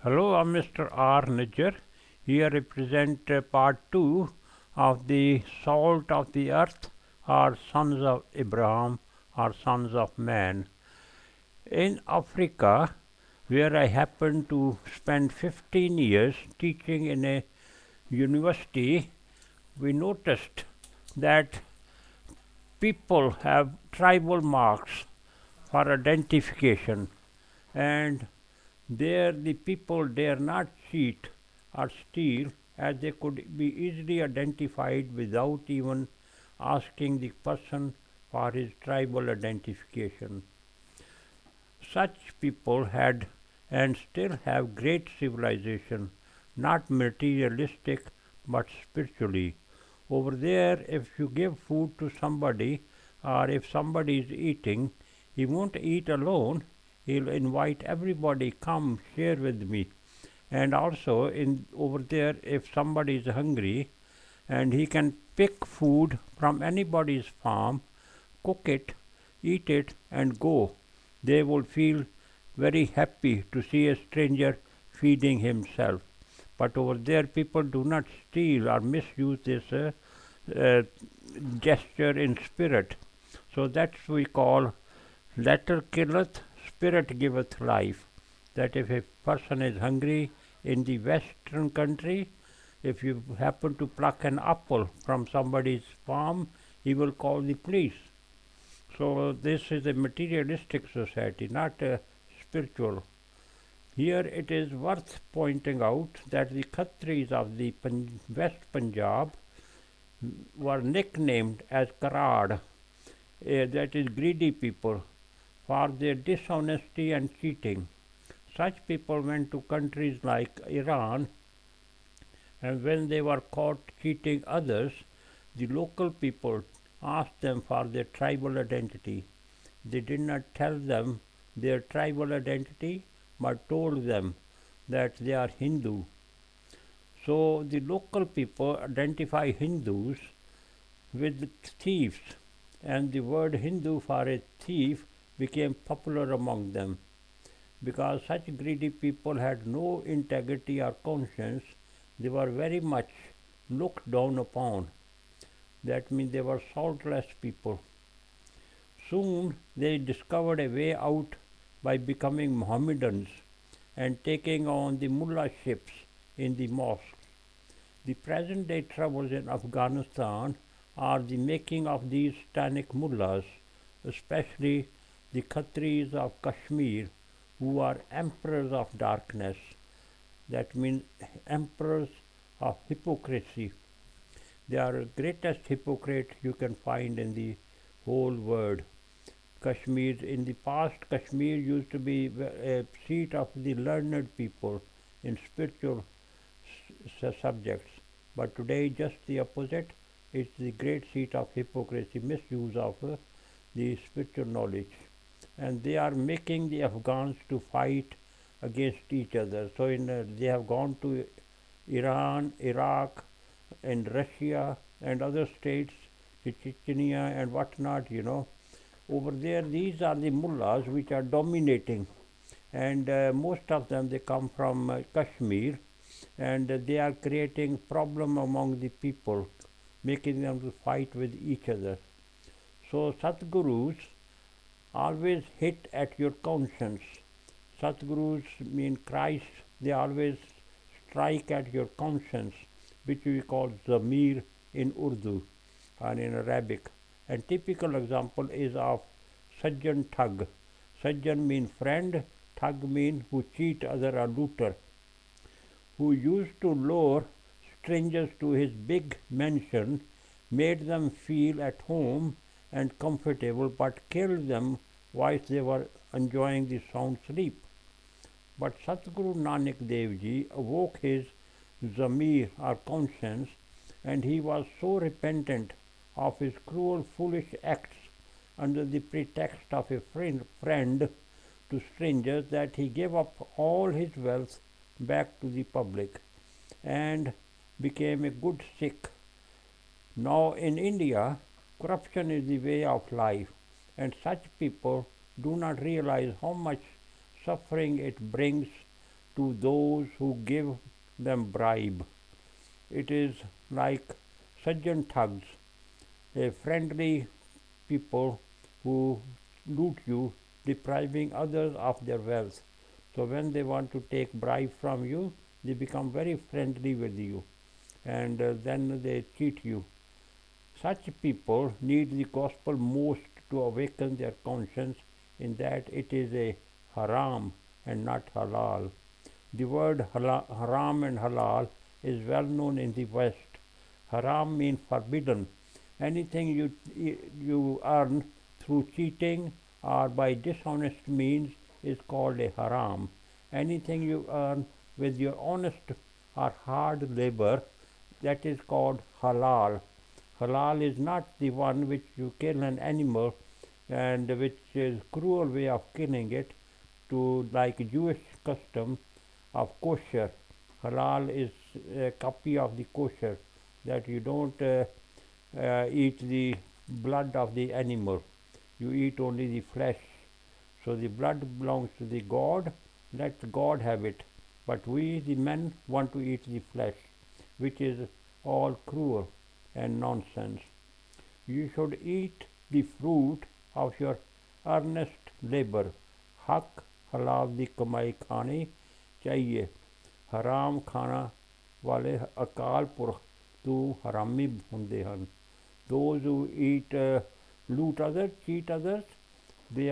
Hello, I'm Mr. R. Nijjar. Here represent part 2 of the salt of the earth, or sons of Abraham, or sons of man. In Africa, where I happened to spend 15 years teaching in a university, we noticed that people have tribal marks for identification, and there the people dare not cheat or steal, as they could be easily identified without even asking the person for his tribal identification. Such people had and still have great civilization, not materialistic but spiritually. Over there, if you give food to somebody, or if somebody is eating, he won't eat alone. He'll invite everybody, come share with me. And also in over there, if somebody is hungry and he can pick food from anybody's farm, cook it, eat it, and go, they will feel very happy to see a stranger feeding himself. But over there, people do not steal or misuse this uh, gesture in spirit. So that's we call letter killeth, spirit giveth life. That if a person is hungry in the western country, if you happen to pluck an apple from somebody's farm, he will call the police. So this is a materialistic society, not a spiritual. Here it is worth pointing out that the Khatris of the West Punjab were nicknamed as KARARR, that is greedy people, for their dishonesty and cheating. Such people went to countries like Iran, and when they were caught cheating others, the local people asked them for their tribal identity. They did not tell them their tribal identity, but told them that they are Hindu. So the local people identify Hindus with thieves, and the word Hindu for a thief became popular among them. Because such greedy people had no integrity or conscience, they were very much looked down upon. That means they were saltless people. Soon they discovered a way out by becoming Mohammedans and taking on the Mullahships in the mosques. The present day troubles in Afghanistan are the making of these satanic Mullahs, especially the Khatris of Kashmir, who are emperors of darkness. That means emperors of hypocrisy. They are the greatest hypocrite you can find in the whole world. Kashmir, in the past, Kashmir used to be a seat of the learned people in spiritual subjects, but today just the opposite. It's the great seat of hypocrisy, misuse of the spiritual knowledge, and they are making the Afghans to fight against each other. So they have gone to Iran, Iraq, and Russia and other states, Chechnya and whatnot. Over there, these are the mullahs which are dominating, and most of them they come from Kashmir, and they are creating problem among the people, making them to fight with each other. So Satgurus always hit at your conscience. Satgurus mean Christ. They always strike at your conscience, which we call ZAMEER in Urdu and in Arabic. And typical example is of SAJJAN THHAGH. SAJJAN mean friend, thug mean who cheat other or looter, who used to lure strangers to his big mansion, made them feel at home and comfortable, but killed them whilst they were enjoying the sound sleep. But Satguru Nanak Dev Ji awoke his zameer or conscience, and he was so repentant of his cruel, foolish acts under the pretext of a friend to strangers that he gave up all his wealth back to the public and became a good Sikh. Now in India, corruption is the way of life, and such people do not realize how much suffering it brings to those who give them bribe. It is like SAJJAN thugs, a friendly people who loot you, depriving others of their wealth. So when they want to take bribe from you, they become very friendly with you, and then they cheat you. Such people need the gospel most to awaken their conscience in that it is a haram and not halal. The word haram and halal is well known in the West. Haram means forbidden. Anything you earn through cheating or by dishonest means is called a haram. Anything you earn with your honest or hard labor, that is called halal. Halal is not the one which you kill an animal and which is cruel way of killing it to like Jewish custom of kosher. Halal is a copy of the kosher, that you don't eat the blood of the animal, you eat only the flesh. So the blood belongs to the God, let God have it. But we, the men, want to eat the flesh, which is all cruel and nonsense. You should eat the fruit of your earnest labor. हक हलाल दी कमाई खानी चाहिए, हराम खाना वाले अकाल पुरख तू हरामी ਹੁੰਦੇ ਹਨ. Those who eat loot others, cheat others, they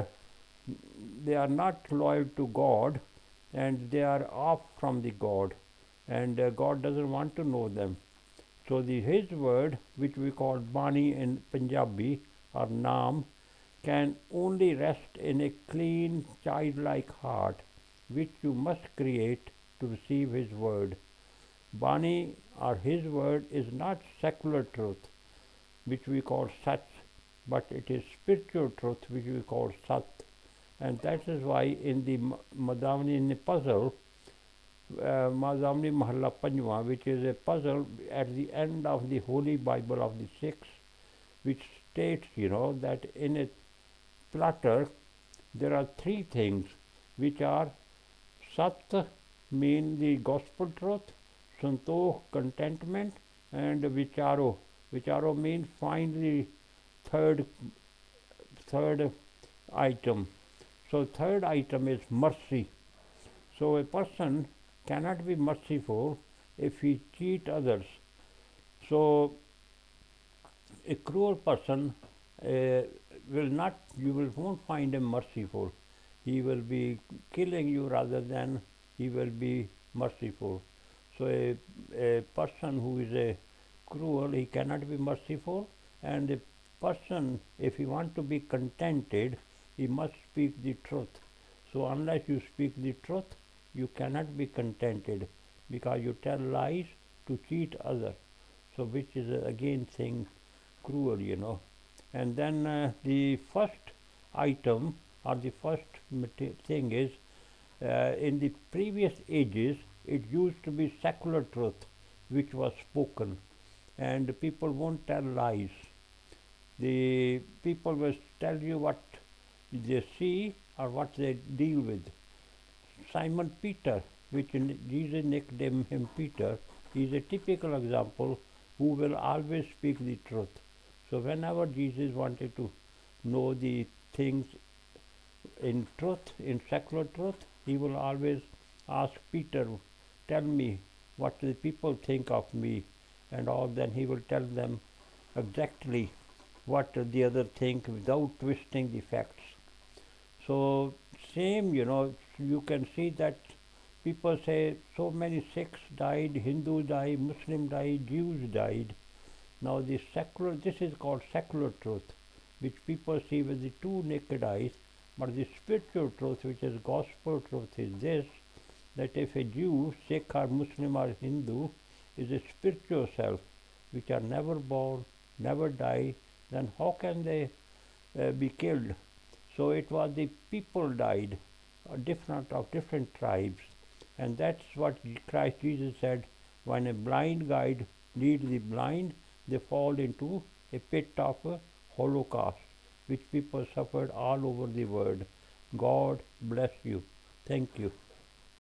are not loyal to God, and they are off from the God, and God doesn't want to know them. So his word, which we call Bani in Punjabi or Naam, can only rest in a clean childlike heart, which you must create to receive his word. Bani or his word is not secular truth, which we call Sach, but it is spiritual truth, which we call Sat. And that is why in the Madavni, in the puzzle, Madavni Mahalla Panjvan, which is a puzzle at the end of the Holy Bible of the Sikhs, which states, that in a platter there are three things, which are Sat, mean the gospel truth, Santokh, contentment, and Vicharo. Vicharo means find the third item. So third item is mercy. So a person cannot be merciful if he cheat others. So a cruel person won't find him merciful. He will be killing you rather than he will be merciful. So a person who is a cruel, he cannot be merciful, and a person, if he want to be contented, he must speak the truth. So unless you speak the truth, you cannot be contented, because you tell lies to cheat others. So which is again thing cruel, And then the first item or the first thing is, in the previous ages it used to be secular truth which was spoken, and people won't tell lies. The people will tell you what they see or what they deal with. Simon Peter, which Jesus nicknamed him Peter, is a typical example who will always speak the truth. So whenever Jesus wanted to know the things in truth, in secular truth, he will always ask Peter, tell me what the people think of me, and all. Then he will tell them exactly what the other think without twisting the facts. So same, you can see that people say so many Sikhs died, Hindus died, Muslims died, Jews died. Now this is called secular truth, which people see with the two naked eyes. But the spiritual truth, which is gospel truth, is this, that if a Jew, Sikh or Muslim or Hindu is a spiritual self, which are never born, never die, then how can they be killed? So it was the people died, of different tribes. And that's what Christ Jesus said, when a blind guide leads the blind, they fall into a pit of Holocaust, which people suffered all over the world. God bless you. Thank you.